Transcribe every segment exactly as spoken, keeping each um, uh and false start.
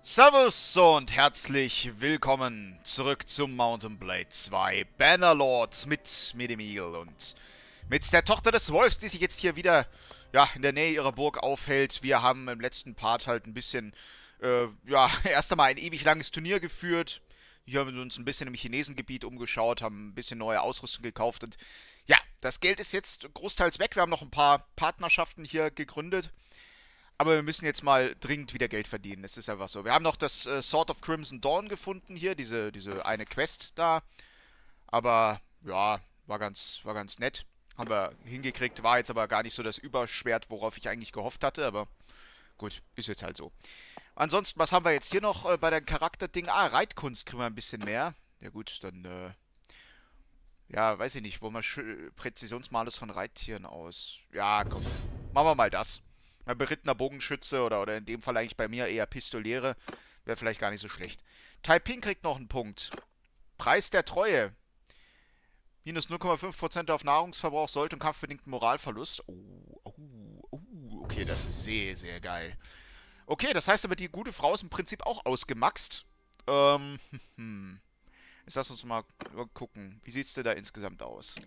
Servus und herzlich willkommen zurück zum Mountain Blade zwei Bannerlord mit mir, dem Eagle, und mit der Tochter des Wolfs, die sich jetzt hier wieder ja, in der Nähe ihrer Burg aufhält. Wir haben im letzten Part halt ein bisschen, äh, ja, erst einmal ein ewig langes Turnier geführt. Hier haben wir uns ein bisschen im Chinesengebiet umgeschaut, haben ein bisschen neue Ausrüstung gekauft und ja, das Geld ist jetzt großteils weg. Wir haben noch ein paar Partnerschaften hier gegründet. Aber wir müssen jetzt mal dringend wieder Geld verdienen. Es ist einfach so. Wir haben noch das äh, Sword of Crimson Dawn gefunden hier, diese, diese eine Quest da. Aber ja, war ganz, war ganz nett. Haben wir hingekriegt, war jetzt aber gar nicht so das Überschwert, worauf ich eigentlich gehofft hatte. Aber gut, ist jetzt halt so. Ansonsten, was haben wir jetzt hier noch äh, bei den Charakterdingen? Ah, Reitkunst kriegen wir ein bisschen mehr. Ja gut, dann, äh, ja, weiß ich nicht, wo man Präzisionsmalus von Reittieren aus. Ja, komm, machen wir mal das. Ein berittener Bogenschütze oder, oder in dem Fall eigentlich bei mir eher Pistoliere. Wäre vielleicht gar nicht so schlecht. Taiping kriegt noch einen Punkt. Preis der Treue. Minus null Komma fünf Prozent auf Nahrungsverbrauch, Sold- und kampfbedingten Moralverlust. Oh, oh, oh, okay, das ist sehr, sehr geil. Okay, das heißt aber, die gute Frau ist im Prinzip auch ausgemaxt. Ähm, hm. Jetzt lass uns mal gucken. Wie sieht's denn da insgesamt aus?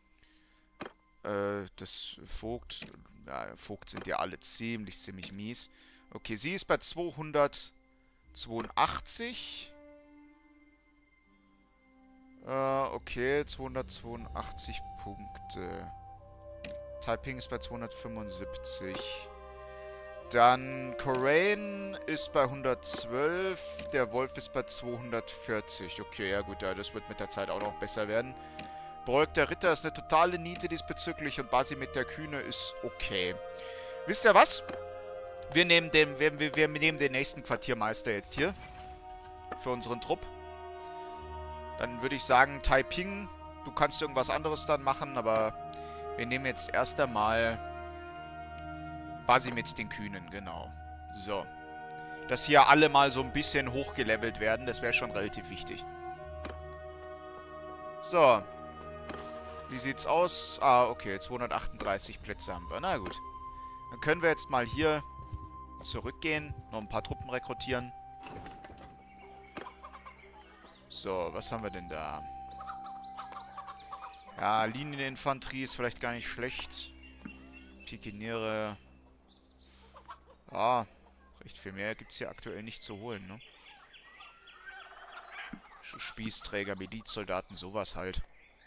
Äh, das Vogt. Ja, Vogt sind ja alle ziemlich, ziemlich mies. Okay, sie ist bei zweihundertzweiundachtzig. Äh, okay, zweihundertzweiundachtzig Punkte. Taiping ist bei zweihundertfünfundsiebzig. Dann Corain ist bei hundertzwölf. Der Wolf ist bei zweihundertvierzig. Okay, ja gut, ja, das wird mit der Zeit auch noch besser werden. Beug der Ritter ist eine totale Niete diesbezüglich und Basimit der Kühne ist okay. Wisst ihr was? Wir nehmen den, wir, wir, wir nehmen den nächsten Quartiermeister jetzt hier. Für unseren Trupp. Dann würde ich sagen, Taiping, du kannst irgendwas anderes dann machen, aber wir nehmen jetzt erst einmal Basimit den Kühnen, genau. So. Dass hier alle mal so ein bisschen hochgelevelt werden, das wäre schon relativ wichtig. So. Wie sieht's aus? Ah, okay, zweihundertachtunddreißig Plätze haben wir. Na gut. Dann können wir jetzt mal hier zurückgehen, noch ein paar Truppen rekrutieren. So, was haben wir denn da? Ja, Linieninfanterie ist vielleicht gar nicht schlecht. Pikiniere. Ah, recht viel mehr gibt es hier aktuell nicht zu holen, ne? Spießträger, Milizsoldaten, sowas halt.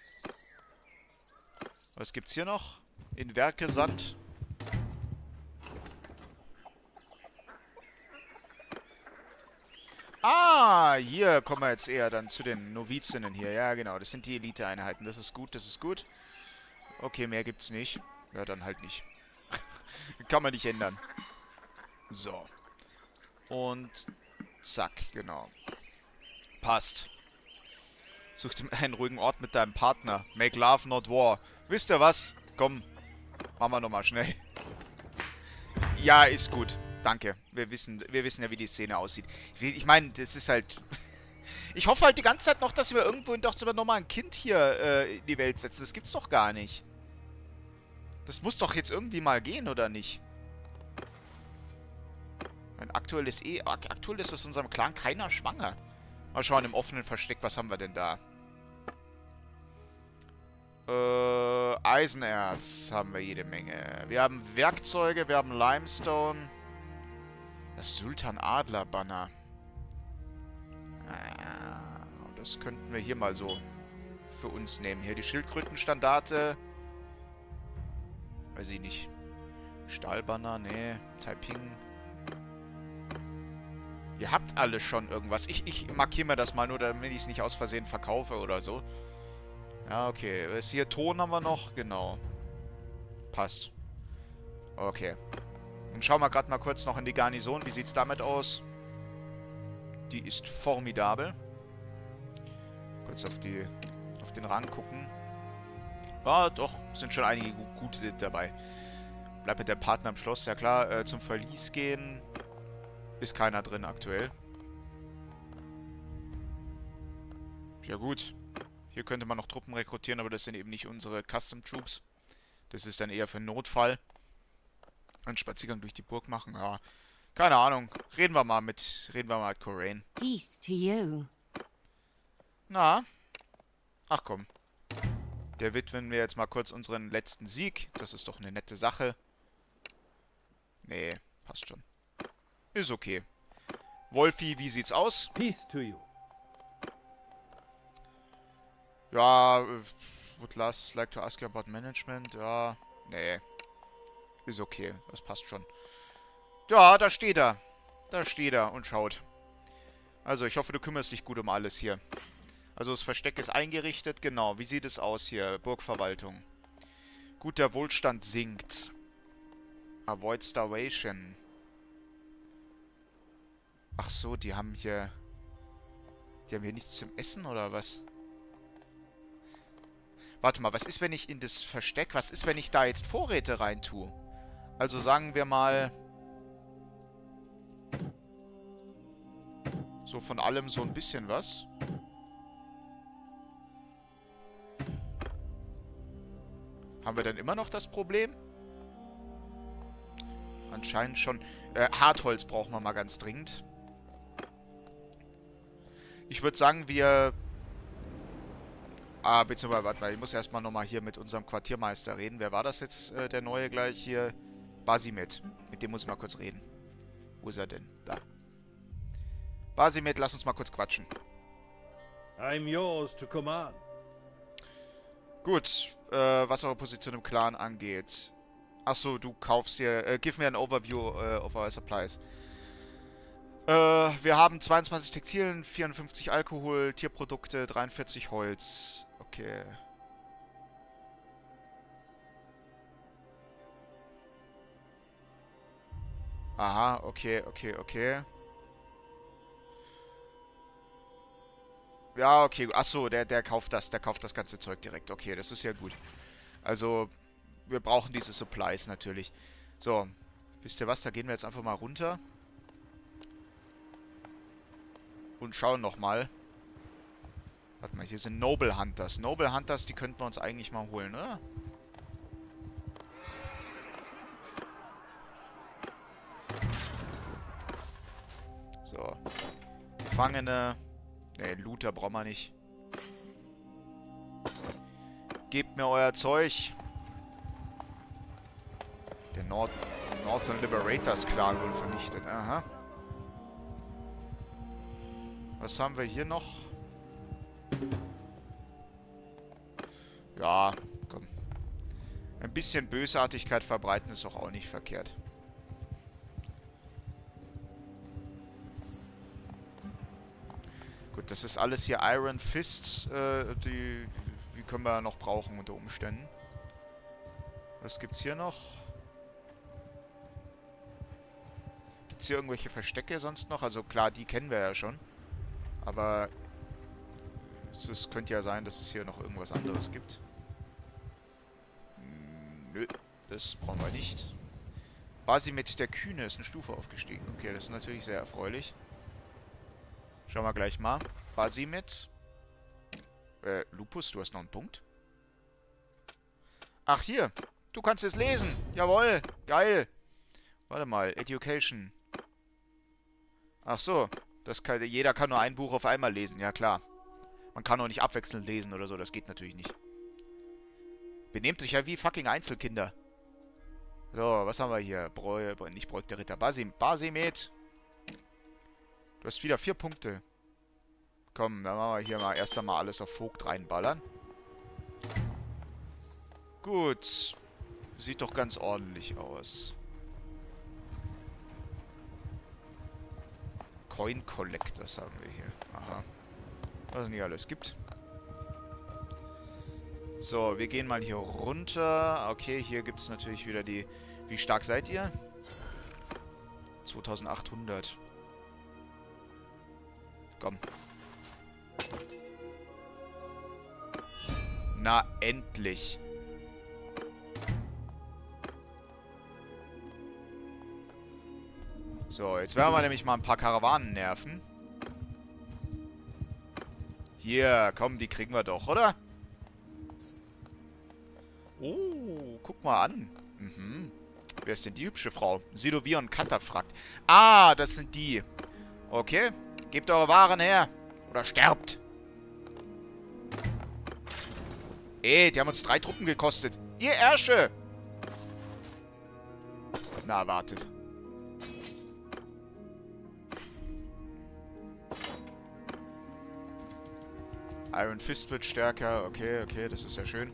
Was gibt's hier noch? In Werkesand. Ah, hier kommen wir jetzt eher dann zu den Novizinnen hier. Ja, genau, das sind die Elite-Einheiten. Das ist gut, das ist gut. Okay, mehr gibt's nicht. Ja, dann halt nicht. Kann man nicht ändern. So. Und zack, genau. Passt. Such dir einen ruhigen Ort mit deinem Partner. Make love, not war. Wisst ihr was? Komm, machen wir nochmal schnell. Ja, ist gut. Danke. Wir wissen, wir wissen ja, wie die Szene aussieht. Ich, ich meine, das ist halt... Ich hoffe halt die ganze Zeit noch, dass wir irgendwo doch nochmal ein Kind hier äh, in die Welt setzen. Das gibt's doch gar nicht. Das muss doch jetzt irgendwie mal gehen, oder nicht? Ein aktuelles eh... Aktuell ist aus unserem Clan keiner schwanger. Mal schauen, im offenen Versteck, was haben wir denn da? Äh, Eisenerz haben wir jede Menge. Wir haben Werkzeuge, wir haben Limestone. Das Sultan-Adler-Banner. Ah, das könnten wir hier mal so für uns nehmen. Hier die Schildkrötenstandarte. Weiß ich nicht. Stahlbanner, nee. Taiping. Ihr habt alle schon irgendwas. Ich, ich markiere mir das mal nur, damit ich es nicht aus Versehen verkaufe oder so. Ja, okay. Ist hier Ton haben wir noch? Genau. Passt. Okay. Dann schauen wir gerade mal kurz noch in die Garnison. Wie sieht's damit aus? Die ist formidabel. Kurz auf die auf den Rang gucken. Ah, doch. Sind schon einige gute dabei. Bleibt mit der Partner im Schloss. Ja klar, äh, zum Verlies gehen. Ist keiner drin aktuell. Ja gut. Hier könnte man noch Truppen rekrutieren, aber das sind eben nicht unsere Custom Troops. Das ist dann eher für einen Notfall. Einen Spaziergang durch die Burg machen, ja. Keine Ahnung. Reden wir mal mit, reden wir mal mit Corain. Peace to you. Na? Ach komm. Der widmen wir jetzt mal kurz unseren letzten Sieg. Das ist doch eine nette Sache. Nee, passt schon. Ist okay. Wolfi, wie sieht's aus? Peace to you. Ja, äh, would last like to ask you about management. Ja, nee. Ist okay, das passt schon. Ja, da steht er. Da steht er und schaut. Also, ich hoffe, du kümmerst dich gut um alles hier. Also, das Versteck ist eingerichtet. Genau, wie sieht es aus hier? Burgverwaltung. Gut, der Wohlstand sinkt. Avoid Starvation. Ach so, die haben hier... Die haben hier nichts zum Essen, oder was? Warte mal, was ist, wenn ich in das Versteck... Was ist, wenn ich da jetzt Vorräte rein tue? Also sagen wir mal... So von allem so ein bisschen was. Haben wir dann immer noch das Problem? Anscheinend schon. Äh, Hartholz brauchen wir mal ganz dringend. Ich würde sagen, wir... Ah, beziehungsweise, warte mal, ich muss erstmal nochmal hier mit unserem Quartiermeister reden. Wer war das jetzt, äh, der Neue gleich hier? Basimet. Mit dem muss ich mal kurz reden. Wo ist er denn? Da. Basimet, lass uns mal kurz quatschen. I'm yours to command. Gut, äh, was eure Position im Clan angeht. Achso, du kaufst dir... Äh, give me an overview äh, of our supplies. Äh, wir haben zweiundzwanzig Textilien, vierundfünfzig Alkohol, Tierprodukte, dreiundvierzig Holz. Okay. Aha, okay, okay, okay. Ja, okay. Achso, der, der kauft das. Der kauft das ganze Zeug direkt. Okay, das ist ja gut. Also, wir brauchen diese Supplies natürlich. So, wisst ihr was? Da gehen wir jetzt einfach mal runter. Und schauen nochmal. Warte mal, hier sind Noble Hunters. Noble Hunters, die könnten wir uns eigentlich mal holen, oder? So. Gefangene. Ne, Looter brauchen wir nicht. Gebt mir euer Zeug. Der Nord Northern Liberators Clan wohl vernichtet. Aha. Was haben wir hier noch? Ja, komm. Ein bisschen Bösartigkeit verbreiten ist doch auch nicht verkehrt. Gut, das ist alles hier Iron Fist. Äh, die, die können wir noch brauchen unter Umständen. Was gibt's hier noch? Gibt's hier irgendwelche Verstecke sonst noch? Also klar, die kennen wir ja schon. Aber es könnte ja sein, dass es hier noch irgendwas anderes gibt. Hm, nö, das brauchen wir nicht. Basimet der Kühne ist eine Stufe aufgestiegen. Okay, das ist natürlich sehr erfreulich. Schauen wir gleich mal. Basimet. Äh, Lupus, du hast noch einen Punkt? Ach, hier. Du kannst es lesen. Jawohl. Geil. Warte mal. Education. Ach so. Das kann, jeder kann nur ein Buch auf einmal lesen. Ja, klar. Man kann auch nicht abwechselnd lesen oder so. Das geht natürlich nicht. Benehmt euch ja wie fucking Einzelkinder. So, was haben wir hier? Bräu, nicht Bräu, der Ritter. Basim, Basimet. Du hast wieder vier Punkte. Komm, dann machen wir hier mal erst einmal alles auf Vogt reinballern. Gut. Sieht doch ganz ordentlich aus. Coin Collectors haben wir hier. Aha. Was es nicht alles gibt. So, wir gehen mal hier runter. Okay, hier gibt es natürlich wieder die... Wie stark seid ihr? zweitausendachthundert. Komm. Na, endlich. So, jetzt werden wir nämlich mal ein paar Karawanen nerven. Hier, komm, die kriegen wir doch, oder? Oh, guck mal an. Mhm. Wer ist denn die hübsche Frau? Sidovion Katafrakt. Ah, das sind die. Okay. Gebt eure Waren her. Oder sterbt. Ey, die haben uns drei Truppen gekostet. Ihr Ärsche! Na, wartet. Iron Fist wird stärker. Okay, okay, das ist ja schön.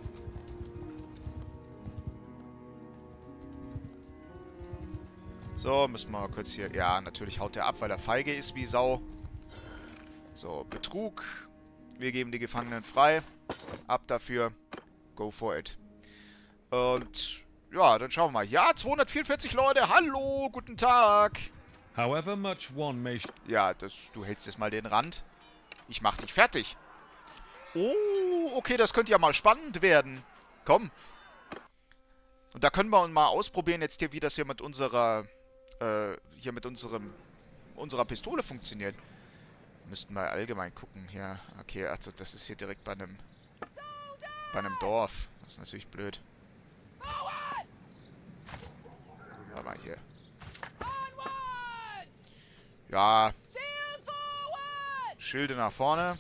So, müssen wir mal kurz hier... Ja, natürlich haut der ab, weil er feige ist wie Sau. So, Betrug. Wir geben die Gefangenen frei. Ab dafür. Go for it. Und... Ja, dann schauen wir mal. Ja, zweihundertvierundvierzig Leute. Hallo, guten Tag. However much one may... Ja, das, du hältst jetzt mal den Rand. Ich mach dich fertig. Oh, okay, das könnte ja mal spannend werden. Komm. Und da können wir uns mal ausprobieren jetzt hier, wie das hier mit unserer... Äh, hier mit unserem... unserer Pistole funktioniert. Müssten wir allgemein gucken hier. Okay, also das ist hier direkt bei einem... bei einem Dorf. Das ist natürlich blöd. Warte mal hier. Ja. Schilde nach vorne.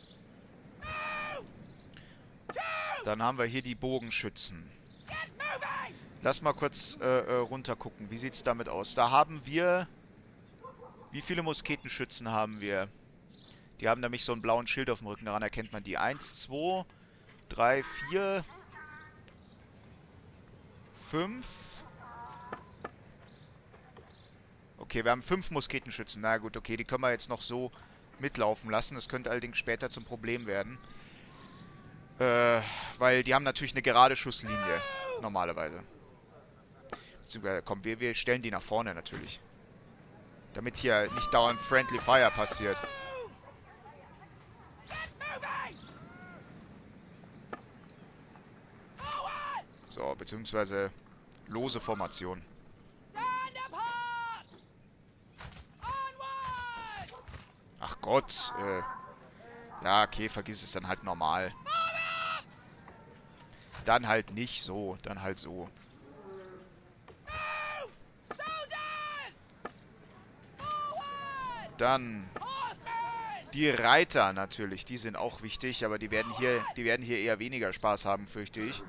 Dann haben wir hier die Bogenschützen. Lass mal kurz äh, äh, runter gucken. Wie sieht's damit aus? Da haben wir... Wie viele Musketenschützen haben wir? Die haben nämlich so einen blauen Schild auf dem Rücken. Daran erkennt man die. Eins, zwei, drei, vier... Fünf... Okay, wir haben fünf Musketenschützen. Na gut, okay, die können wir jetzt noch so mitlaufen lassen. Das könnte allerdings später zum Problem werden. Äh, weil die haben natürlich eine gerade Schusslinie. Normalerweise. Beziehungsweise, komm, wir, wir stellen die nach vorne natürlich. Damit hier nicht dauernd Friendly Fire passiert. So, beziehungsweise lose Formation. Ach Gott, äh... ja, okay, vergiss es dann halt normal. Dann halt nicht so, dann halt so. Dann... Die Reiter natürlich, die sind auch wichtig, aber die werden hier, die werden hier eher weniger Spaß haben, fürchte ich.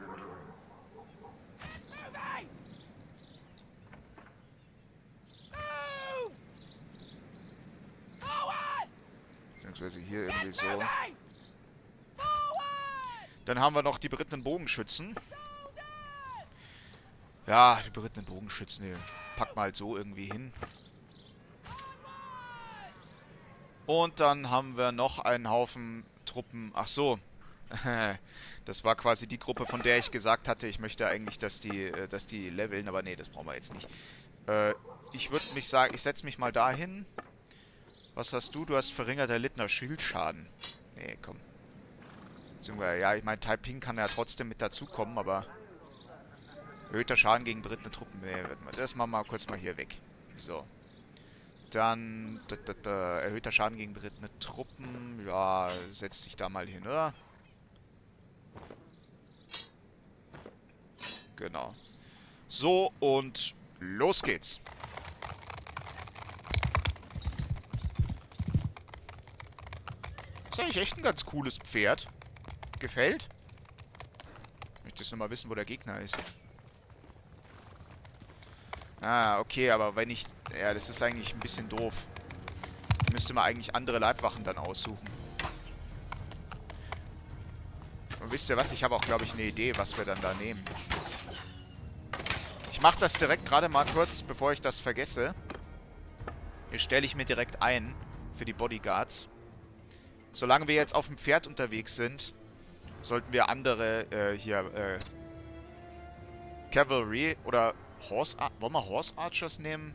Beziehungsweise hier irgendwie so. Dann haben wir noch die berittenen Bogenschützen. Ja, die berittenen Bogenschützen, die packen wir halt so irgendwie hin. Und dann haben wir noch einen Haufen Truppen. Ach so. Das war quasi die Gruppe, von der ich gesagt hatte, ich möchte eigentlich, dass die, dass die leveln. Aber nee, das brauchen wir jetzt nicht. Äh, ich würde mich sagen, ich setze mich mal dahin. Was hast du? Du hast verringert erlittener Schildschaden. Nee, komm. Beziehungsweise, ja, ich meine, Taiping kann ja trotzdem mit dazukommen, aber... Erhöhter Schaden gegen berittene Truppen. Nee, warte mal, das machen wir mal kurz mal hier weg. So. Dann... Da, da, da, erhöhter Schaden gegen berittene Truppen. Ja, setz dich da mal hin, oder? Genau. So, und los geht's. Das ist eigentlich echt ein ganz cooles Pferd. Gefällt? Ich möchte jetzt nur mal wissen, wo der Gegner ist. Ah, okay, aber wenn ich... Ja, das ist eigentlich ein bisschen doof. Ich müsste mal eigentlich andere Leibwachen dann aussuchen. Und wisst ihr was? Ich habe auch, glaube ich, eine Idee, was wir dann da nehmen. Ich mache das direkt gerade mal kurz, bevor ich das vergesse. Hier stelle ich mir direkt ein für die Bodyguards. Solange wir jetzt auf dem Pferd unterwegs sind, sollten wir andere äh, hier äh, Cavalry oder Horse Ar wollen wir Horse Archers nehmen?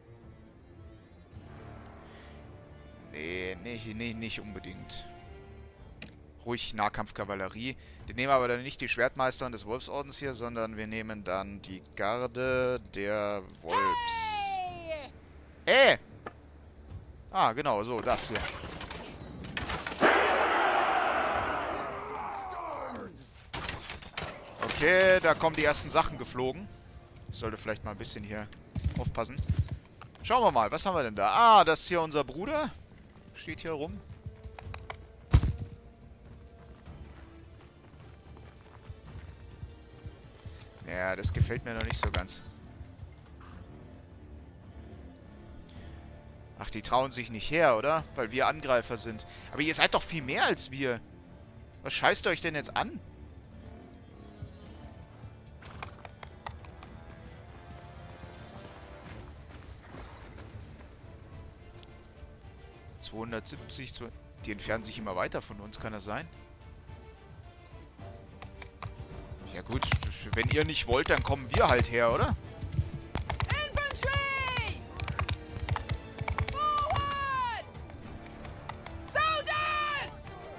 Nee, nee, nee, nicht unbedingt. Ruhig Nahkampfkavallerie. Die nehmen aber dann nicht die Schwertmeister des Wolfsordens hier, sondern wir nehmen dann die Garde der Wolfs. Äh! Ah, genau, so, das hier. Okay, da kommen die ersten Sachen geflogen. Ich sollte vielleicht mal ein bisschen hier aufpassen. Schauen wir mal, was haben wir denn da? Ah, das ist hier unser Bruder. Steht hier rum. Ja, das gefällt mir noch nicht so ganz. Ach, die trauen sich nicht her, oder? Weil wir Angreifer sind. Aber ihr seid doch viel mehr als wir. Was scheißt ihr euch denn jetzt an? zweihundertsiebzig, die entfernen sich immer weiter von uns, kann das sein? Ja gut, wenn ihr nicht wollt, dann kommen wir halt her, oder? Infantry! Forward! Soldiers!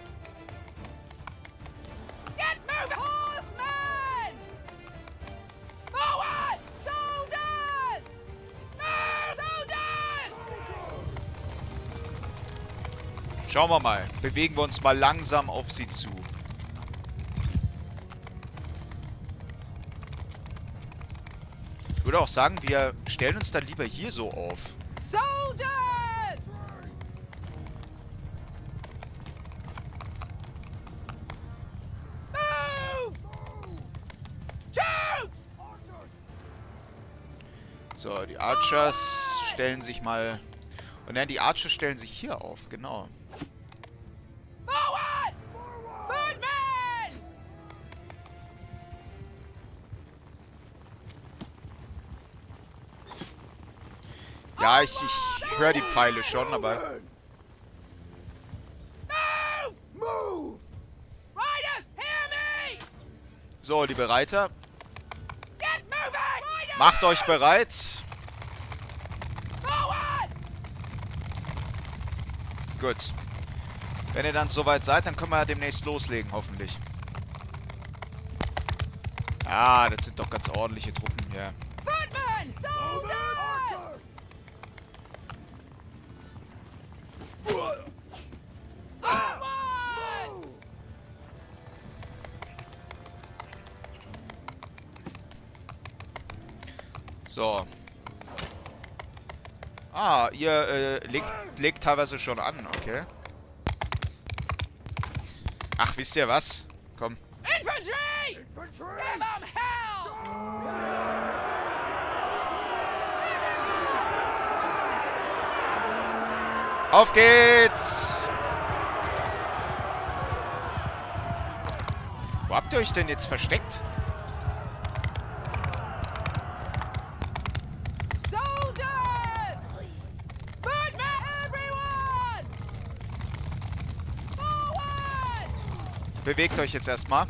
Get moving! Horsemen! Forward! Soldiers! Move! Soldiers! Schauen wir mal. Bewegen wir uns mal langsam auf sie zu. Ich würde auch sagen, wir stellen uns dann lieber hier so auf. Soldiers! Move! Troops! So, die Archers stellen sich mal... Und dann die Archers stellen sich hier auf, genau. Forward! Footmen! Ja, ich, ich höre die Pfeile schon, aber... Move! Move! Riders, hear me! So, liebe Reiter, Get moving! Riders! macht euch bereit. Forward! Gut. Wenn ihr dann soweit seid, dann können wir ja demnächst loslegen, hoffentlich. Ah, das sind doch ganz ordentliche Truppen hier. Footmen! Soldiers! Onwards! So. Ah, ihr äh, legt, legt teilweise schon an, okay. Ach, wisst ihr was? Komm. Infantry! Give 'em hell! Auf geht's! Wo habt ihr euch denn jetzt versteckt? Soldiers! Footmen! Everyone! Forward! Bewegt euch jetzt erstmal.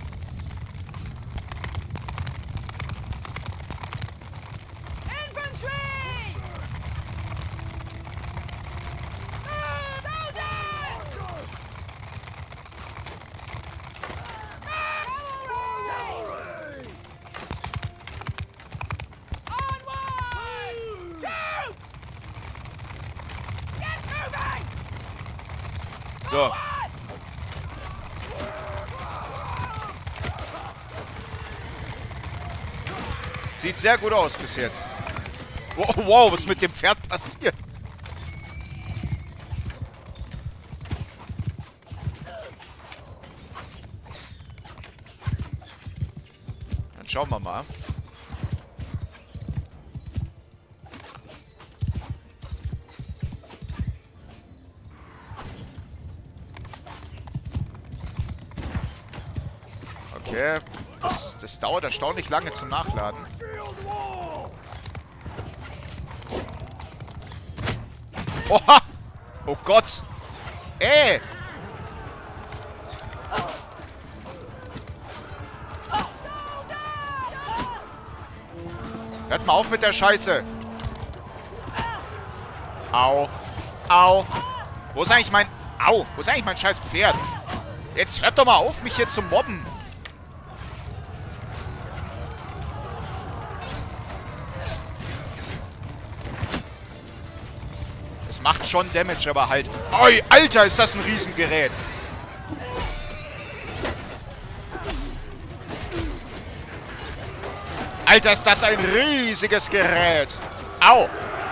Infantry! Move! Soldiers! Cavalry! Onwards! Troops! Get moving! So. Sieht sehr gut aus bis jetzt. Wow, wow, was ist mit dem Pferd passiert? Dann schauen wir mal. Okay, das, das dauert erstaunlich lange zum Nachladen. Oha! Oh Gott! Ey! Hört mal auf mit der Scheiße! Au! Au! Wo ist eigentlich mein... Au! Wo ist eigentlich mein scheiß Pferd? Jetzt hört doch mal auf, mich hier zu mobben! Macht schon Damage, aber halt... Oi, Alter, ist das ein Riesengerät. Alter, ist das ein riesiges Gerät. Au.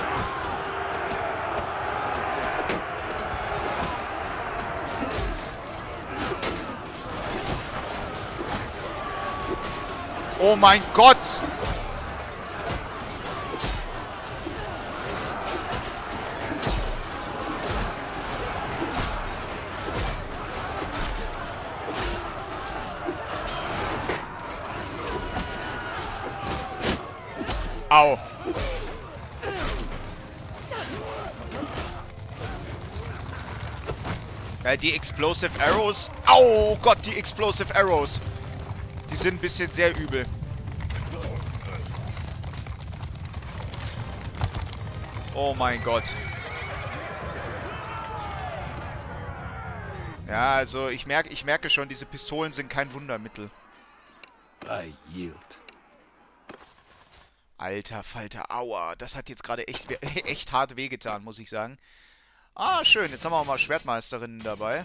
Oh mein Gott. Au. Ja, die Explosive Arrows. Au Gott, die Explosive Arrows. Die sind ein bisschen sehr übel. Oh mein Gott. Ja, also ich merke, ich merke schon, diese Pistolen sind kein Wundermittel. I yield. Alter Falter, aua. Das hat jetzt gerade echt, echt hart wehgetan, muss ich sagen. Ah, schön. Jetzt haben wir auch mal Schwertmeisterinnen dabei.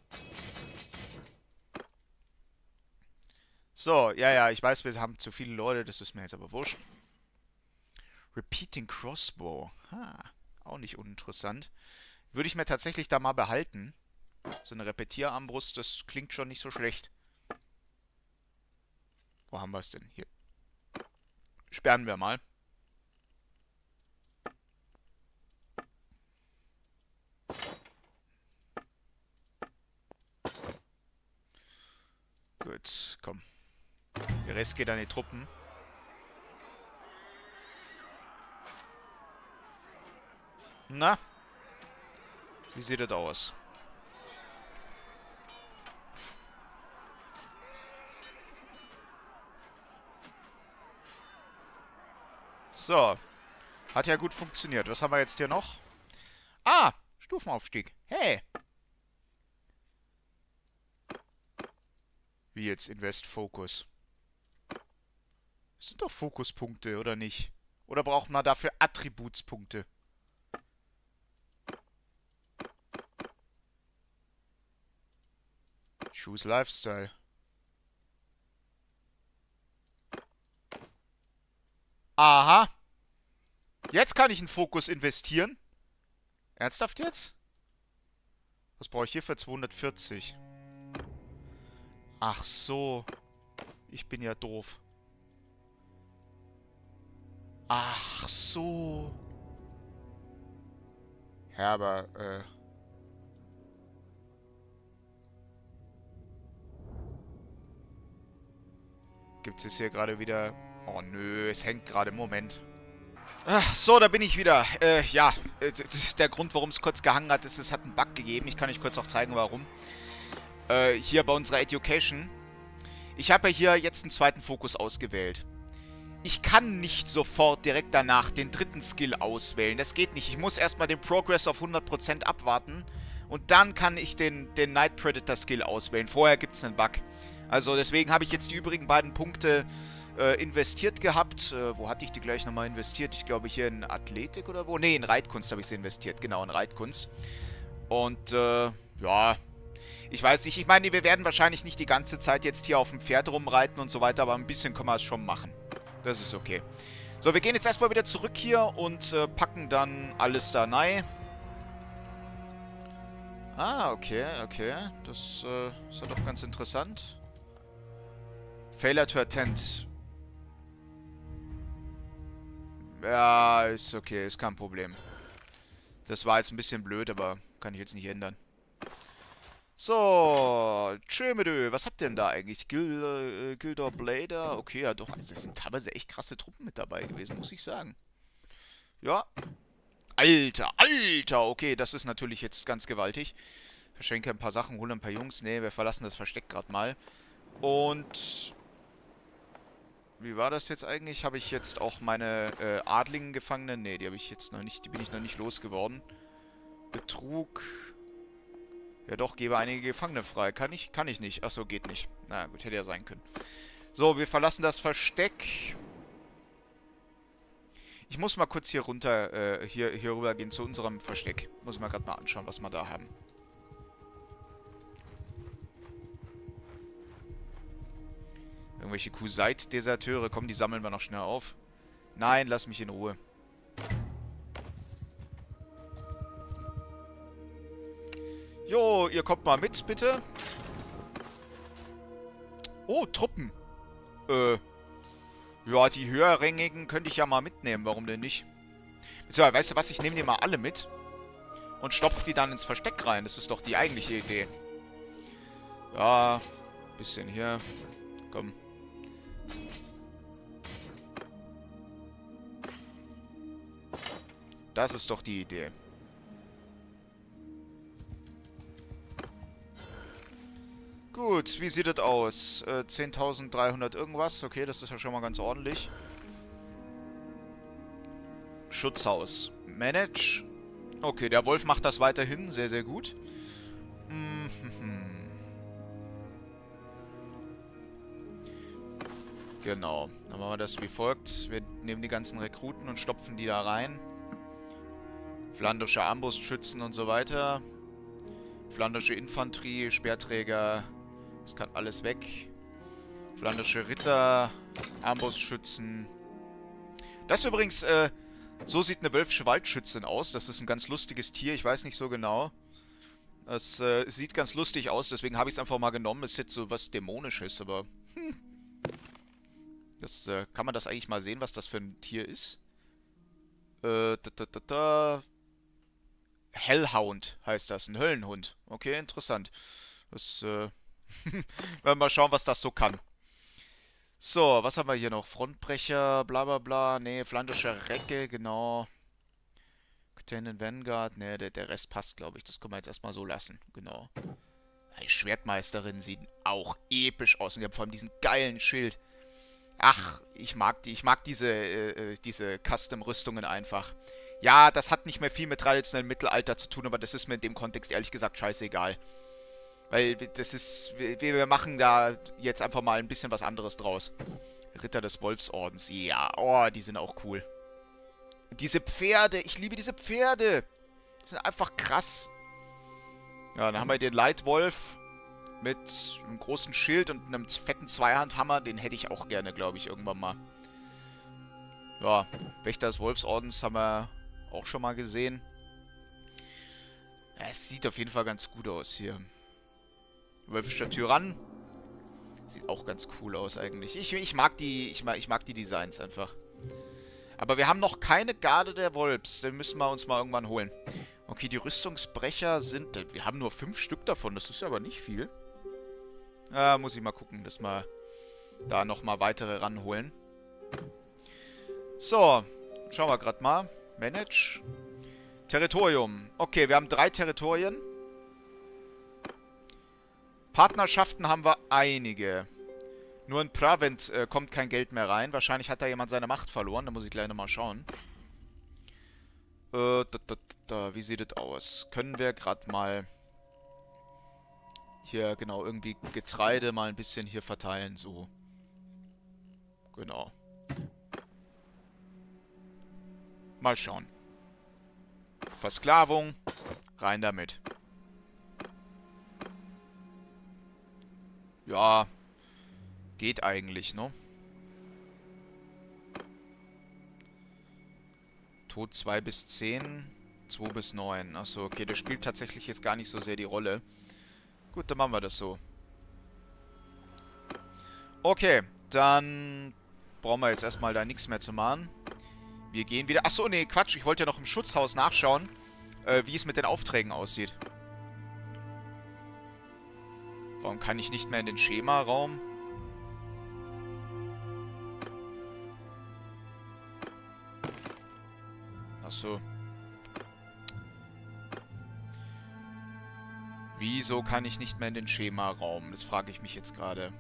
So, ja, ja, ich weiß, wir haben zu viele Leute. Das ist mir jetzt aber wurscht. Repeating Crossbow. Ha, auch nicht uninteressant. Würde ich mir tatsächlich da mal behalten. So eine Repetierarmbrust, das klingt schon nicht so schlecht. Wo haben wir es denn? Hier. Sperren wir mal. Gut, komm. Der Rest geht an die Truppen. Na? Wie sieht das aus? So. Hat ja gut funktioniert. Was haben wir jetzt hier noch? Ah! Stufenaufstieg. Hey! Wie jetzt Invest Focus? Das sind doch Fokuspunkte, oder nicht? Oder braucht man dafür Attributspunkte? Choose Lifestyle. Aha. Jetzt kann ich einen Fokus investieren. Ernsthaft jetzt? Was brauche ich hier für zweihundertvierzig? Ach so. Ich bin ja doof. Ach so. Ja, aber, äh... gibt es jetzt hier gerade wieder... Oh nö, es hängt gerade. Moment. Ach, so, da bin ich wieder. Äh, ja, äh, der Grund, warum es kurz gehangen hat, ist, es hat einen Bug gegeben. Ich kann euch kurz auch zeigen, warum. Äh, hier bei unserer Education. Ich habe ja hier jetzt einen zweiten Fokus ausgewählt. Ich kann nicht sofort direkt danach den dritten Skill auswählen. Das geht nicht. Ich muss erstmal den Progress auf hundert Prozent abwarten. Und dann kann ich den, den Night Predator Skill auswählen. Vorher gibt es einen Bug. Also deswegen habe ich jetzt die übrigen beiden Punkte äh, investiert gehabt. Äh, wo hatte ich die gleich nochmal investiert? Ich glaube hier in Athletik oder wo? Ne, in Reitkunst habe ich sie investiert. Genau, in Reitkunst. Und äh, ja, ich weiß nicht. Ich meine, wir werden wahrscheinlich nicht die ganze Zeit jetzt hier auf dem Pferd rumreiten und so weiter, aber ein bisschen können wir es schon machen. Das ist okay. So, wir gehen jetzt erstmal wieder zurück hier und äh, packen dann alles da rein. Ah, okay, okay. Das äh, ist ja doch ganz interessant. Failure to attend. Ja, ist okay, ist kein Problem. Das war jetzt ein bisschen blöd, aber kann ich jetzt nicht ändern. So, Tschömedö, was habt ihr denn da eigentlich? Gil, äh, Gildor Blader? Okay, ja doch, also es sind teilweise echt krasse Truppen mit dabei gewesen, muss ich sagen. Ja. Alter, Alter, okay, das ist natürlich jetzt ganz gewaltig. Verschenke ein paar Sachen, hole ein paar Jungs. Ne, wir verlassen das Versteck gerade mal. Und... wie war das jetzt eigentlich? Habe ich jetzt auch meine äh, Adligen Gefangenen? Ne, die habe ich jetzt noch nicht, die bin ich noch nicht losgeworden. Betrug... ja doch, gebe einige Gefangene frei. Kann ich? Kann ich nicht. Achso, geht nicht. Na gut, hätte ja sein können. So, wir verlassen das Versteck. Ich muss mal kurz hier runter, äh, hier, hier rüber gehen zu unserem Versteck. Muss ich mal gerade mal anschauen, was wir da haben. Irgendwelche Kuseit-Deserteure. Komm, die sammeln wir noch schnell auf. Nein, lass mich in Ruhe. Jo, ihr kommt mal mit, bitte. Oh, Truppen. Äh. Ja, die höherrangigen könnte ich ja mal mitnehmen. Warum denn nicht? Beziehungsweise, weißt du was? Ich nehme die mal alle mit. Und stopfe die dann ins Versteck rein. Das ist doch die eigentliche Idee. Ja, bisschen hier. Komm. Das ist doch die Idee. Gut, wie sieht das aus? Äh, zehntausenddreihundert irgendwas. Okay, das ist ja schon mal ganz ordentlich. Schutzhaus. Manage. Okay, der Wolf macht das weiterhin. Sehr, sehr gut. Mhm. Genau. Dann machen wir das wie folgt. Wir nehmen die ganzen Rekruten und stopfen die da rein. Flandrische Armbrustschützen und so weiter. Flandrische Infanterie, Speerträger. Das kann alles weg. Flandrische Ritter, Armbrustschützen. Das ist übrigens, äh, so sieht eine wölfische Waldschützin aus. Das ist ein ganz lustiges Tier, ich weiß nicht so genau. Es äh, sieht ganz lustig aus, deswegen habe ich es einfach mal genommen. Es ist jetzt so was Dämonisches, aber... Hm. Das, äh, kann man das eigentlich mal sehen, was das für ein Tier ist? Äh, da, da, da, da. Hellhound heißt das, ein Höllenhund. Okay, interessant. Das, äh... werden wir mal schauen, was das so kann. So, was haben wir hier noch? Frontbrecher, bla bla bla. Ne, flandrische Recke, genau. Lieutenant Vanguard. Ne, der, der Rest passt, glaube ich. Das können wir jetzt erstmal so lassen. Genau. Die Schwertmeisterin sieht auch episch aus. Und die haben vor allem diesen geilen Schild. Ach, ich mag die. Ich mag diese, äh, diese Custom-Rüstungen einfach. Ja, das hat nicht mehr viel mit traditionellem Mittelalter zu tun, aber das ist mir in dem Kontext ehrlich gesagt scheißegal. Weil das ist, wir, wir machen da jetzt einfach mal ein bisschen was anderes draus. Ritter des Wolfsordens, ja, oh, die sind auch cool. Diese Pferde, ich liebe diese Pferde. Die sind einfach krass. Ja, dann haben wir den Leitwolf mit einem großen Schild und einem fetten Zweihandhammer. Den hätte ich auch gerne, glaube ich, irgendwann mal. Ja, Wächter des Wolfsordens haben wir auch schon mal gesehen. Ja, es sieht auf jeden Fall ganz gut aus hier. Wölfischer Tyrann. Sieht auch ganz cool aus eigentlich. Ich, ich mag die, ich mag, ich mag die Designs einfach. Aber wir haben noch keine Garde der Wolfs. Den müssen wir uns mal irgendwann holen. Okay, die Rüstungsbrecher sind... Wir haben nur fünf Stück davon. Das ist aber nicht viel. Ja, muss ich mal gucken, dass wir da nochmal weitere ranholen. So, schauen wir gerade mal. Manage. Territorium. Okay, wir haben drei Territorien. Partnerschaften haben wir einige. Nur in Pravent äh, kommt kein Geld mehr rein. Wahrscheinlich hat da jemand seine Macht verloren. Da muss ich gleich nochmal schauen. Äh, da, da, da, wie sieht das aus? Können wir gerade mal hier, genau, irgendwie Getreide mal ein bisschen hier verteilen. So. Genau. Mal schauen. Versklavung. Rein damit. Ja, geht eigentlich, ne? Tod zwei bis zehn, zwei bis neun. Achso, okay, das spielt tatsächlich jetzt gar nicht so sehr die Rolle. Gut, dann machen wir das so. Okay, dann brauchen wir jetzt erstmal da nichts mehr zu machen. Wir gehen wieder... Achso, nee, Quatsch, ich wollte ja noch im Schutzhaus nachschauen, äh, wie es mit den Aufträgen aussieht. Warum kann ich nicht mehr in den Schemaraum? Achso. Wieso kann ich nicht mehr in den Schemaraum? Das frage ich mich jetzt gerade.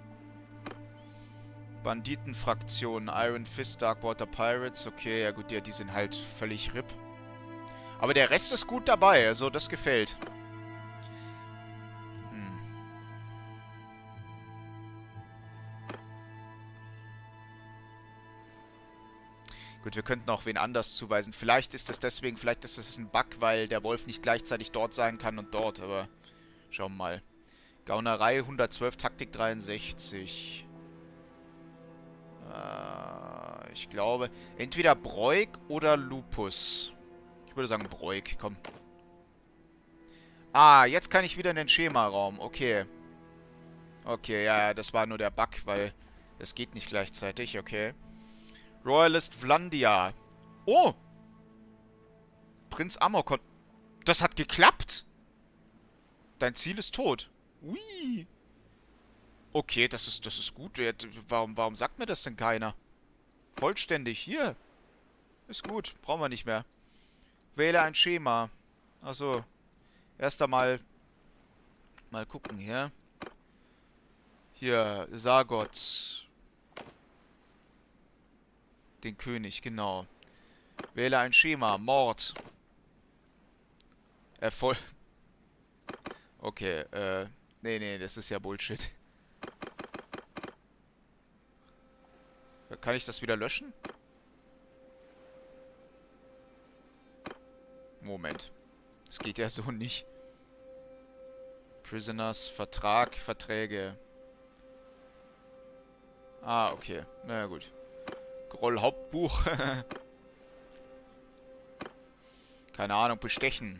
Banditenfraktion, Iron Fist, Darkwater Pirates. Okay, ja gut, ja, die sind halt völlig R I P. Aber der Rest ist gut dabei, also das gefällt. Hm. Gut, wir könnten auch wen anders zuweisen. Vielleicht ist das deswegen, vielleicht ist das ein Bug, weil der Wolf nicht gleichzeitig dort sein kann und dort, aber schauen wir mal. Gaunerei hundertzwölf, Taktik dreiundsechzig. Äh, ich glaube, entweder Broik oder Lupus. Ich würde sagen Broik, komm. Ah, jetzt kann ich wieder in den Schemaraum. Okay. Okay, ja, ja, das war nur der Bug, weil es geht nicht gleichzeitig. Okay. Royalist Vlandia. Oh! Prinz Amokon. Das hat geklappt! Dein Ziel ist tot. Ui. Okay, das ist, das ist gut. Warum, warum sagt mir das denn keiner? Vollständig. Hier. Ist gut. Brauchen wir nicht mehr. Wähle ein Schema. Also, erst einmal mal gucken hier. Hier, Sargot. Den König, genau. Wähle ein Schema. Mord. Erfolg. Okay, äh. Nee, nee, das ist ja Bullshit. Kann ich das wieder löschen? Moment. Das geht ja so nicht. Prisoners, Vertrag, Verträge. Ah, okay. Na ja, gut. Groll Hauptbuch. Keine Ahnung, bestechen.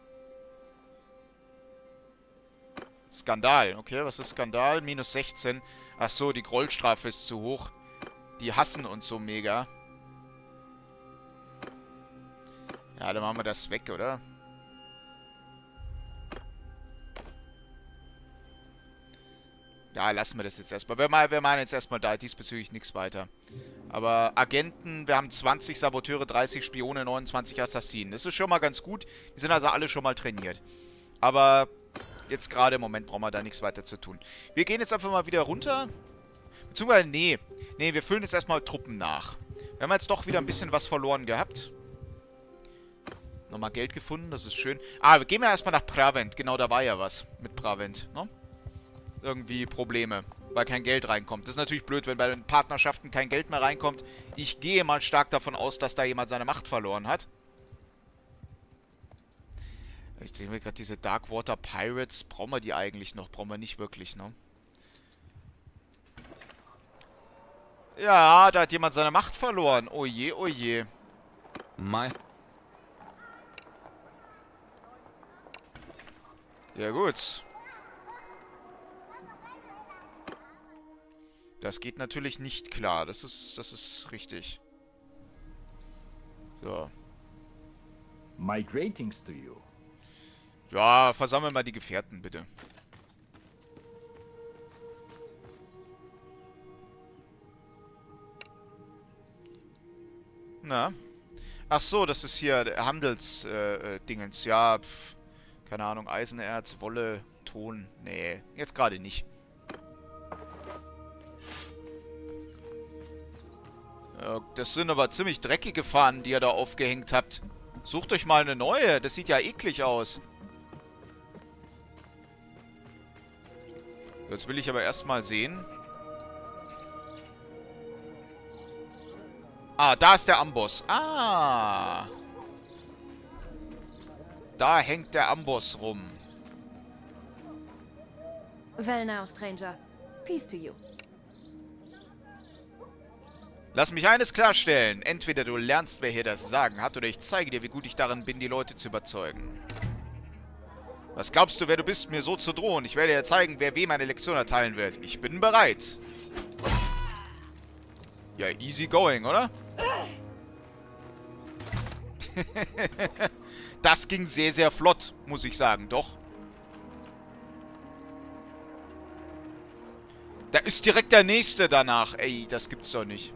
Skandal. Okay, was ist Skandal? Minus sechzehn. Ach so, die Grollstrafe ist zu hoch. Die hassen uns so mega. Ja, dann machen wir das weg, oder? Ja, lassen wir das jetzt erstmal. Wir, wir machen jetzt erstmal da diesbezüglich nichts weiter. Aber Agenten, wir haben zwanzig Saboteure, dreißig Spione, neunundzwanzig Assassinen. Das ist schon mal ganz gut. Die sind also alle schon mal trainiert. Aber jetzt gerade im Moment brauchen wir da nichts weiter zu tun. Wir gehen jetzt einfach mal wieder runter. Beziehungsweise, nee. Nee, wir füllen jetzt erstmal Truppen nach. Wir haben jetzt doch wieder ein bisschen was verloren gehabt. Nochmal Geld gefunden, das ist schön. Ah, wir gehen ja erstmal nach Pravent. Genau, da war ja was mit Pravent, ne? Irgendwie Probleme, weil kein Geld reinkommt. Das ist natürlich blöd, wenn bei den Partnerschaften kein Geld mehr reinkommt. Ich gehe mal stark davon aus, dass da jemand seine Macht verloren hat. Ich sehe mir gerade diese Darkwater Pirates. Brauchen wir die eigentlich noch? Brauchen wir nicht wirklich, ne? Ja, da hat jemand seine Macht verloren. Oh je, oh je. My Ja, gut. Das geht natürlich nicht klar. Das ist, das ist richtig. So. my greetings to you. Ja, versammeln mal die Gefährten, bitte. Na? Ach so, das ist hier Handels-Dingens. Äh, ja, pf, keine Ahnung, Eisenerz, Wolle, Ton. Nee, jetzt gerade nicht. Ja, das sind aber ziemlich dreckige Fahnen, die ihr da aufgehängt habt. Sucht euch mal eine neue. Das sieht ja eklig aus. Jetzt will ich aber erstmal sehen. Ah, da ist der Amboss. Ah. Da hängt der Amboss rum. Well now, stranger. Peace to you. Lass mich eines klarstellen. Entweder du lernst, wer hier das Sagen hat, oder ich zeige dir, wie gut ich darin bin, die Leute zu überzeugen. Was glaubst du, wer du bist, mir so zu drohen? Ich werde dir zeigen, wer wem eine Lektion erteilen wird. Ich bin bereit. Ja, easy going, oder? Das ging sehr, sehr flott, muss ich sagen. Doch. Da ist direkt der Nächste danach. Ey, das gibt's doch nicht.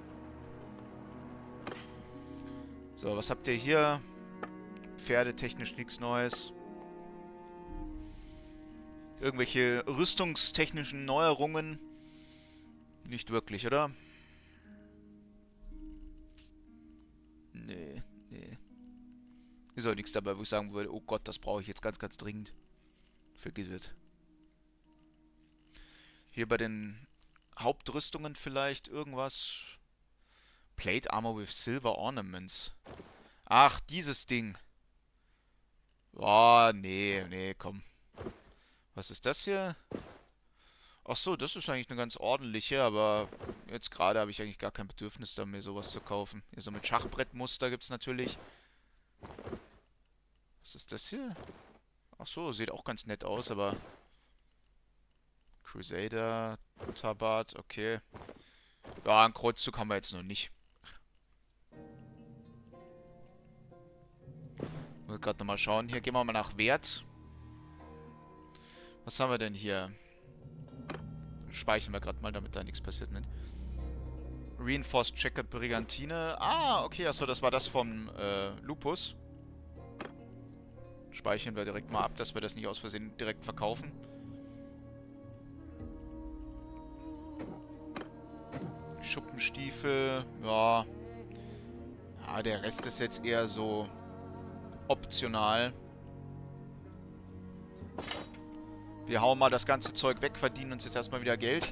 So, was habt ihr hier? Pferdetechnisch nichts Neues. Irgendwelche rüstungstechnischen Neuerungen? Nicht wirklich, oder? Nee, nee. Ist auch nichts dabei, wo ich sagen würde, oh Gott, das brauche ich jetzt ganz, ganz dringend. Vergiss es. Hier bei den Hauptrüstungen vielleicht irgendwas. Plate Armor with Silver Ornaments. Ach, dieses Ding. Oh, nee, nee, komm. Was ist das hier? Ach so, das ist eigentlich eine ganz ordentliche, aber jetzt gerade habe ich eigentlich gar kein Bedürfnis, da mir sowas zu kaufen. Hier so mit Schachbrettmuster gibt es natürlich. Was ist das hier? Ach so, sieht auch ganz nett aus, aber... Crusader, Tabat, okay. Ja, einen Kreuzzug haben wir jetzt noch nicht. Ich will gerade nochmal schauen. Hier gehen wir mal nach Wert. Was haben wir denn hier? Speichern wir gerade mal, damit da nichts passiert mit. Reinforced Checkered Brigantine. Ah, okay, achso, das war das vom äh, Lupus. Speichern wir direkt mal ab, dass wir das nicht aus Versehen direkt verkaufen. Schuppenstiefel, ja. Ja, der Rest ist jetzt eher so optional. Wir hauen mal das ganze Zeug weg, verdienen uns jetzt erstmal wieder Geld.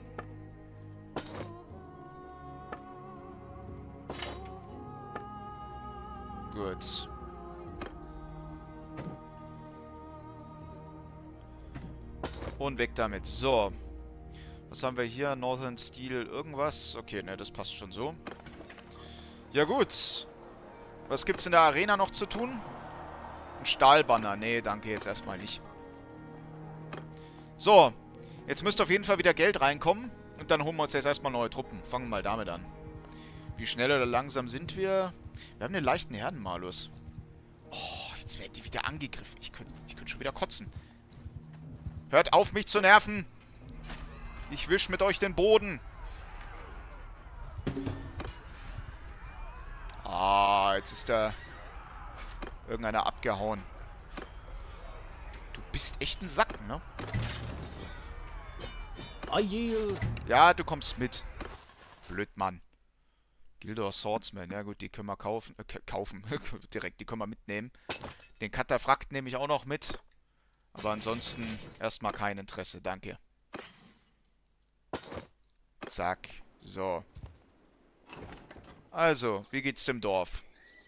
Gut. Und weg damit. So. Was haben wir hier? Northern Steel, irgendwas? Okay, ne, das passt schon so. Ja gut. Was gibt's in der Arena noch zu tun? Ein Stahlbanner. Nee, danke, jetzt erstmal nicht. So. Jetzt müsste auf jeden Fall wieder Geld reinkommen. Und dann holen wir uns jetzt erstmal neue Truppen. Fangen wir mal damit an. Wie schnell oder langsam sind wir? Wir haben einen leichten Herdenmalus. Oh, jetzt werden die wieder angegriffen. Ich könnte ich könnt schon wieder kotzen. Hört auf, mich zu nerven! Ich wisch mit euch den Boden. Ah, jetzt ist da irgendeiner abgehauen. Du bist echt ein Sack, ne? I yield. Ja, du kommst mit. Blöd, Mann. Gildor Swordsman. Ja gut, die können wir kaufen. Äh, kaufen. Direkt, die können wir mitnehmen. Den Kataphract nehme ich auch noch mit. Aber ansonsten erstmal kein Interesse. Danke. Zack. So. Also, wie geht's dem Dorf?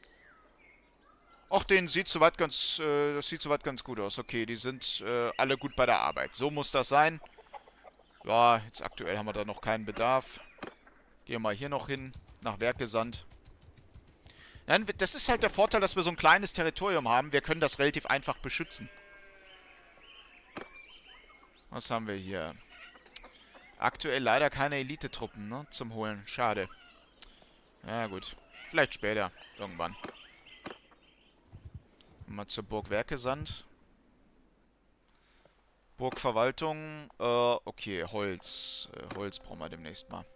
Och, den sieht soweit ganz, äh, das sieht soweit ganz gut aus. Okay, die sind äh, alle gut bei der Arbeit. So muss das sein. Ja, jetzt aktuell haben wir da noch keinen Bedarf. Gehen wir mal hier noch hin. Nach Werkgesand. Nein, das ist halt der Vorteil, dass wir so ein kleines Territorium haben. Wir können das relativ einfach beschützen. Was haben wir hier? Aktuell leider keine Elite-Truppen, ne? Zum Holen. Schade. Ja, gut. Vielleicht später. Irgendwann. Mal zur Burg Werkesand. Burgverwaltung. Äh, okay, Holz. Äh, Holz brauchen wir demnächst mal.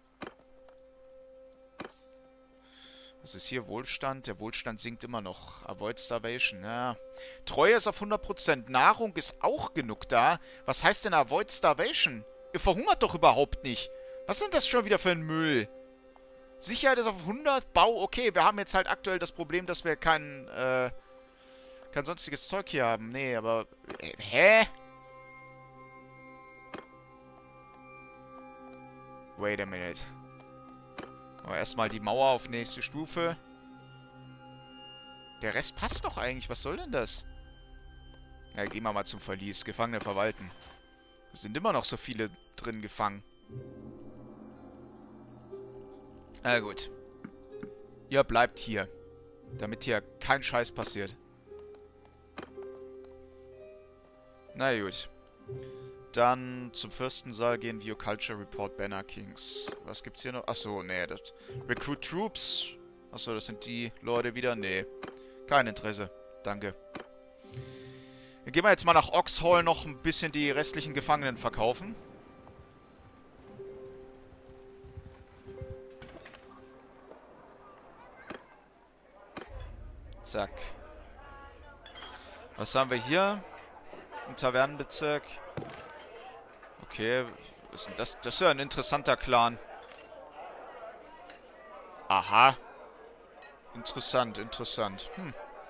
Was ist hier? Wohlstand. Der Wohlstand sinkt immer noch. Avoid Starvation. Ja. Treue ist auf hundert Prozent. Nahrung ist auch genug da. Was heißt denn Avoid Starvation? Ihr verhungert doch überhaupt nicht. Was sind das schon wieder für ein Müll? Sicherheit ist auf hundert. Bau, okay. Wir haben jetzt halt aktuell das Problem, dass wir kein, äh, kein sonstiges Zeug hier haben. Nee, aber... Äh, hä? Wait a minute. Aber erstmal die Mauer auf nächste Stufe. Der Rest passt doch eigentlich. Was soll denn das? Ja, gehen wir mal zum Verlies. Gefangene verwalten. Es sind immer noch so viele drin gefangen. Na gut. Ihr bleibt hier. Damit hier kein Scheiß passiert. Na gut. Dann zum Fürstensaal gehen. View Culture Report Banner Kings. Was gibt's hier noch? Achso, nee. Das Recruit Troops. Achso, das sind die Leute wieder. Nee. Kein Interesse. Danke. Dann gehen wir jetzt mal nach Oxhall noch ein bisschen die restlichen Gefangenen verkaufen. Zack. Was haben wir hier? Im Tavernenbezirk. Okay, was ist denn das? Das ist ja ein interessanter Clan. Aha. Interessant, interessant. Hm.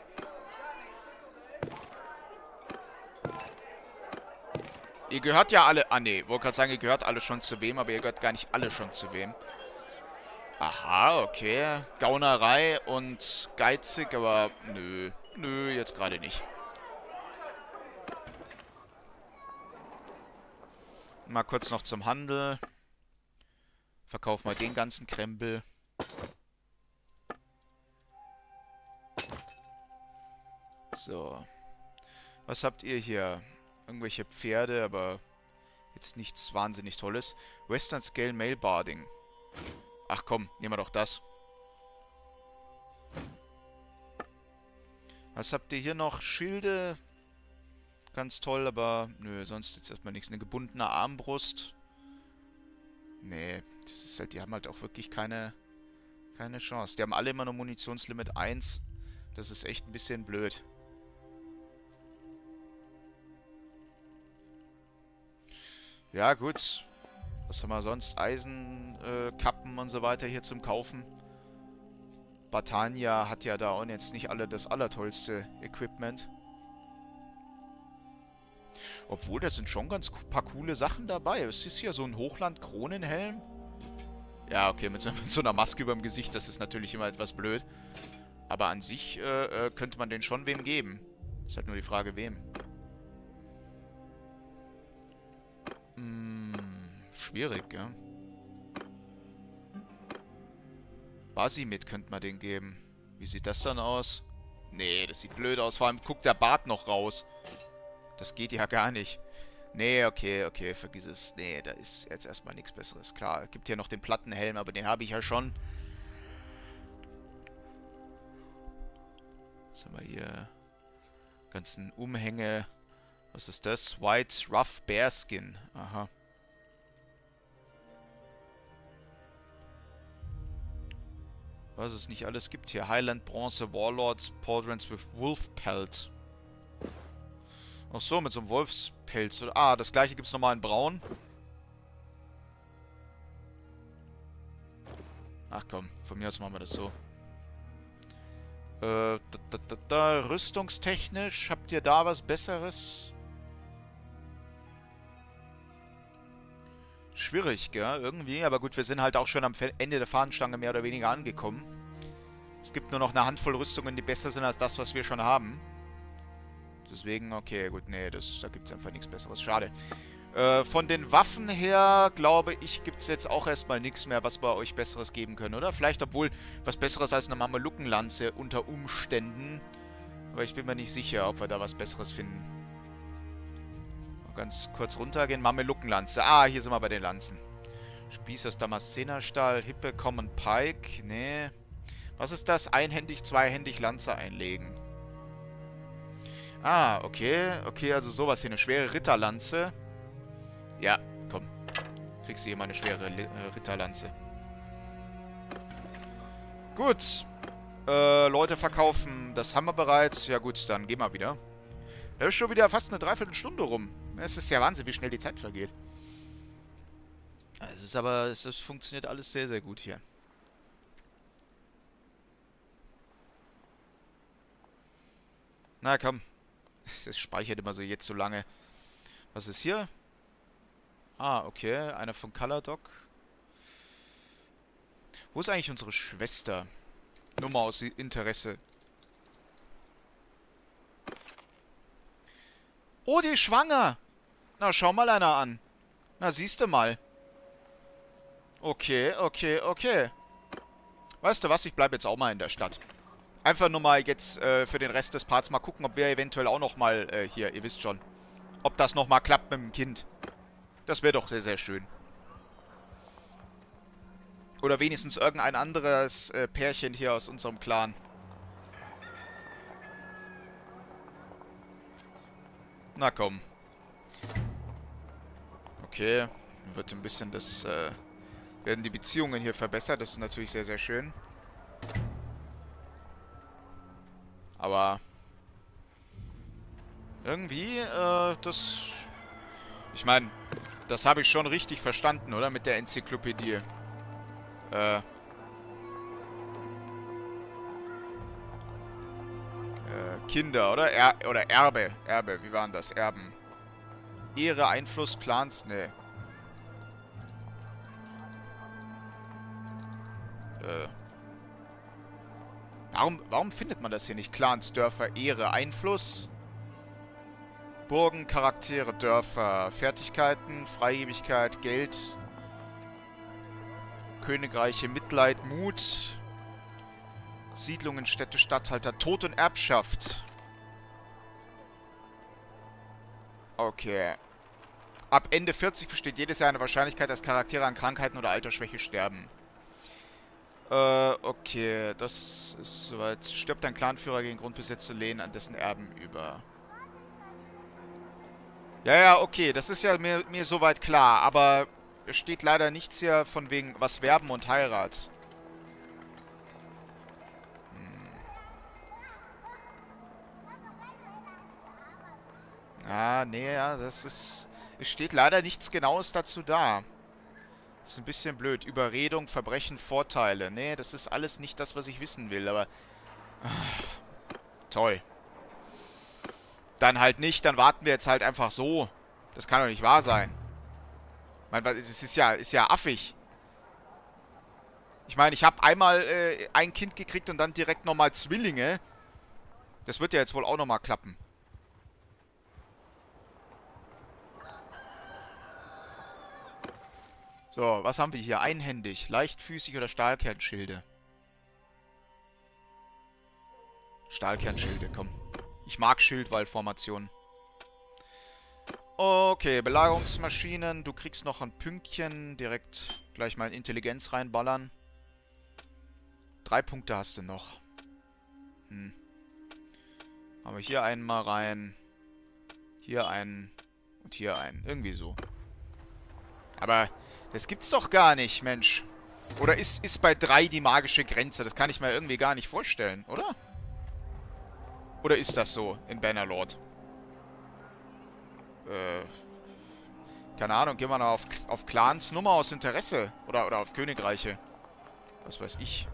Ihr gehört ja alle... Ah, nee. Wollte gerade sagen, ihr gehört alle schon zu wem, aber ihr gehört gar nicht alle schon zu wem. Aha, okay. Gaunerei und geizig, aber nö. Nö, jetzt gerade nicht. Mal kurz noch zum Handel. Verkauf mal den ganzen Krempel. So. Was habt ihr hier? Irgendwelche Pferde, aber jetzt nichts wahnsinnig Tolles. Western Scale Mail Barding. Ach komm, nehmen wir doch das. Was habt ihr hier noch? Schilde. Ganz toll, aber nö, sonst jetzt erstmal nichts. Eine gebundene Armbrust. Nee, das ist halt, die haben halt auch wirklich keine, keine Chance. Die haben alle immer nur Munitionslimit eins. Das ist echt ein bisschen blöd. Ja, gut. Was haben wir sonst? Eisenkappen äh, und so weiter hier zum Kaufen. Batania hat ja da auch jetzt nicht alle das allertollste Equipment. Obwohl, da sind schon ganz paar coole Sachen dabei. Es ist hier so ein Hochland-Kronenhelm. Ja, okay, mit so, mit so einer Maske über dem Gesicht, das ist natürlich immer etwas blöd. Aber an sich äh, könnte man den schon wem geben. Ist halt nur die Frage, wem. Hm, schwierig, gell? Basimit könnte man den geben. Wie sieht das dann aus? Nee, das sieht blöd aus. Vor allem guckt der Bart noch raus. Das geht ja gar nicht. Nee, okay, okay, vergiss es. Nee, da ist jetzt erstmal nichts Besseres. Klar, es gibt hier noch den Plattenhelm, aber den habe ich ja schon. Was haben wir hier? Ganzen Umhänge. Was ist das? White Rough Bearskin. Aha. Was es nicht alles gibt hier. Highland Bronze Warlord Pauldrons with Wolf Pelt. Ach so, mit so einem Wolfspelz. Ah, das gleiche gibt es nochmal in Braun. Ach komm, von mir aus machen wir das so. Äh, da, da, da, da. Rüstungstechnisch, habt ihr da was Besseres? Schwierig, gell? Irgendwie. Aber gut, wir sind halt auch schon am Ende der Fahnenstange mehr oder weniger angekommen. Es gibt nur noch eine Handvoll Rüstungen, die besser sind als das, was wir schon haben. Deswegen, okay, gut, nee, das, da gibt es einfach nichts Besseres. Schade. Äh, von den Waffen her, glaube ich, gibt es jetzt auch erstmal nichts mehr, was wir euch Besseres geben können, oder? Vielleicht, obwohl, was Besseres als eine Mamelukenlanze unter Umständen. Aber ich bin mir nicht sicher, ob wir da was Besseres finden. Mal ganz kurz runtergehen. Mamelukenlanze. Ah, hier sind wir bei den Lanzen. Spieß aus Damaszenerstahl, Hippe, Common Pike. Nee. Was ist das? Einhändig, zweihändig Lanze einlegen. Ah, okay. Okay, also sowas wie eine schwere Ritterlanze. Ja, komm. Kriegst du hier mal eine schwere Li äh, Ritterlanze. Gut. Äh, Leute verkaufen. Das haben wir bereits. Ja gut, dann gehen wir wieder. Da ist schon wieder fast eine Dreiviertelstunde rum. Es ist ja Wahnsinn, wie schnell die Zeit vergeht. Es ist aber, es, es funktioniert alles sehr, sehr gut hier. Na komm. Es speichert immer so jetzt so lange. Was ist hier? Ah, okay. Einer von Colordoc. Wo ist eigentlich unsere Schwester? Nur mal aus Interesse. Oh, die ist schwanger. Na, schau mal einer an. Na, siehst du mal. Okay, okay, okay. Weißt du was? Ich bleibe jetzt auch mal in der Stadt. Einfach nur mal jetzt äh, für den Rest des Parts mal gucken, ob wir eventuell auch noch mal äh, hier, ihr wisst schon, ob das noch mal klappt mit dem Kind. Das wäre doch sehr, sehr schön. Oder wenigstens irgendein anderes äh, Pärchen hier aus unserem Clan. Na komm. Okay. Wird ein bisschen das, äh, werden die Beziehungen hier verbessert. Das ist natürlich sehr, sehr schön. Aber irgendwie, äh, das... Ich meine, das habe ich schon richtig verstanden, oder? Mit der Enzyklopädie. Äh... äh Kinder, oder? Er oder Erbe. Erbe, wie waren das? Erben. Ehre, Einfluss, Clans, ne. Äh... Warum, warum findet man das hier nicht? Clans, Dörfer, Ehre, Einfluss. Burgen, Charaktere, Dörfer, Fertigkeiten, Freigebigkeit, Geld, Königreiche, Mitleid, Mut, Siedlungen, Städte, Statthalter, Tod und Erbschaft. Okay. Ab Ende vierzig besteht jedes Jahr eine Wahrscheinlichkeit, dass Charaktere an Krankheiten oder Altersschwäche sterben. Äh, okay. Das ist soweit. Stirbt ein Clanführer gegen Grundbesitzer, lehnen an dessen Erben über. Ja, ja, okay. Das ist ja mir, mir soweit klar. Aber es steht leider nichts hier von wegen was Werben und Heirat. Ah, nee, ja, das ist... Es steht leider nichts Genaues dazu da. Das ist ein bisschen blöd. Überredung, Verbrechen, Vorteile. Nee, das ist alles nicht das, was ich wissen will, aber... Ach, toll. Dann halt nicht, dann warten wir jetzt halt einfach so. Das kann doch nicht wahr sein. Ich meine, das ist ja, ist ja affig. Ich meine, ich habe einmal äh, ein Kind gekriegt und dann direkt nochmal Zwillinge. Das wird ja jetzt wohl auch nochmal klappen. So, was haben wir hier? Einhändig, leichtfüßig oder Stahlkernschilde? Stahlkernschilde, komm. Ich mag Schildwallformationen. Okay, Belagerungsmaschinen. Du kriegst noch ein Pünktchen. Direkt gleich mal in Intelligenz reinballern. Drei Punkte hast du noch. Hm. Haben wir hier einen mal rein. Hier einen. Und hier einen. Irgendwie so. Aber... Das gibt's doch gar nicht, Mensch. Oder ist, ist bei drei die magische Grenze? Das kann ich mir irgendwie gar nicht vorstellen, oder? Oder ist das so in Bannerlord? Äh... Keine Ahnung, gehen wir noch auf, auf Clans Nummer aus Interesse. Oder, oder auf Königreiche. Was weiß ich.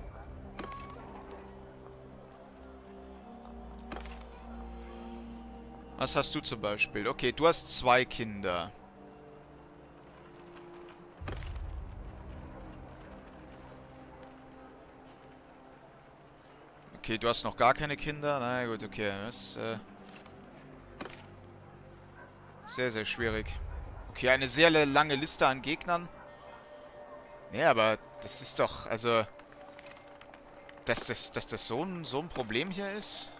Was hast du zum Beispiel? Okay, du hast zwei Kinder. Okay, du hast noch gar keine Kinder. Na gut, okay. Das ist äh, sehr, sehr schwierig. Okay, eine sehr lange Liste an Gegnern. Nee, aber das ist doch, also... Dass das, dass das so ein, so ein Problem hier ist?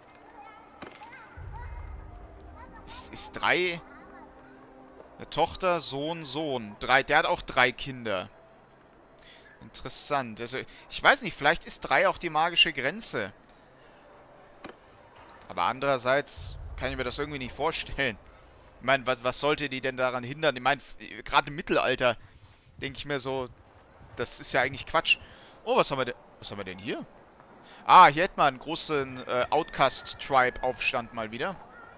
Ist, ist drei... Eine Tochter, Sohn, Sohn. Drei, der hat auch drei Kinder. Interessant. Also, ich weiß nicht, vielleicht ist drei auch die magische Grenze. Aber andererseits kann ich mir das irgendwie nicht vorstellen. Ich meine, was, was sollte die denn daran hindern? Ich meine, gerade im Mittelalter denke ich mir so, das ist ja eigentlich Quatsch. Oh, was haben wir denn? Was haben wir denn hier? Ah, hier hätten wir einen großen äh, Outcast-Tribe-Aufstand mal wieder.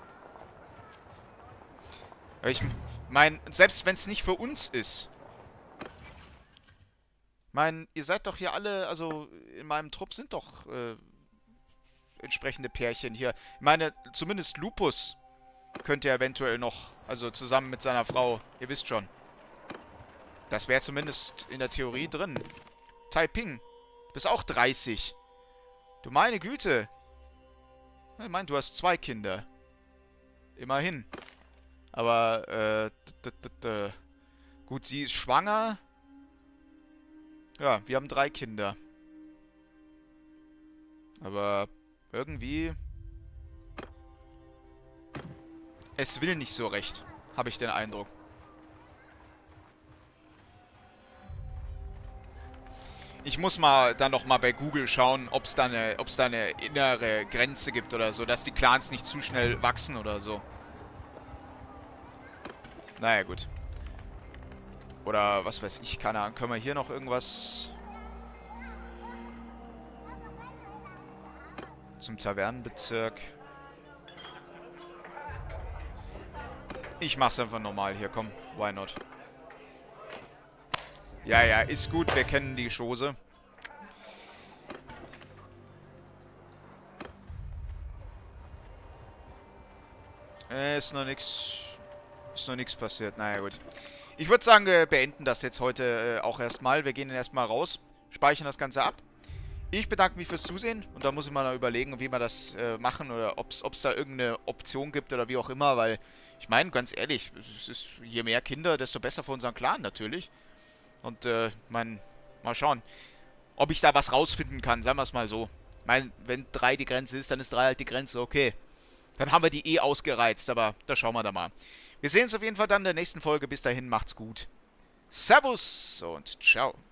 Ich meine, selbst wenn es nicht für uns ist. Ich meine, ihr seid doch hier alle, also in meinem Trupp sind doch äh, entsprechende Pärchen hier. Ich meine, zumindest Lupus könnte er eventuell noch, also zusammen mit seiner Frau, ihr wisst schon. Das wäre zumindest in der Theorie drin. Taiping, du bist auch dreißig. Du meine Güte. Ich meine, du hast zwei Kinder. Immerhin. Aber, äh, d -d -d -d gut, sie ist schwanger. Ja, wir haben drei Kinder. Aber irgendwie... Es will nicht so recht, habe ich den Eindruck. Ich muss mal dann noch mal bei Google schauen, ob es da eine, ob es da eine innere Grenze gibt oder so, dass die Clans nicht zu schnell wachsen oder so. Naja, gut. Oder was weiß ich, keine Ahnung. Können wir hier noch irgendwas zum Tavernenbezirk? Ich mach's einfach normal hier, komm. Why not? Ja, ja, ist gut. Wir kennen die Chose. Äh, ist noch nix... Ist noch nichts passiert. Naja, gut. Ich würde sagen, wir beenden das jetzt heute äh, auch erstmal. Wir gehen dann erstmal raus, speichern das Ganze ab. Ich bedanke mich fürs Zusehen und da muss ich mal noch überlegen, wie wir das äh, machen oder ob es da irgendeine Option gibt oder wie auch immer, weil ich meine, ganz ehrlich, es ist, je mehr Kinder, desto besser für unseren Clan natürlich. Und, äh, mein, mal schauen, ob ich da was rausfinden kann, sagen wir es mal so. Ich meine, wenn drei die Grenze ist, dann ist drei halt die Grenze, okay. Dann haben wir die eh ausgereizt, aber da schauen wir da mal. Wir sehen uns auf jeden Fall dann in der nächsten Folge. Bis dahin, macht's gut. Servus und ciao.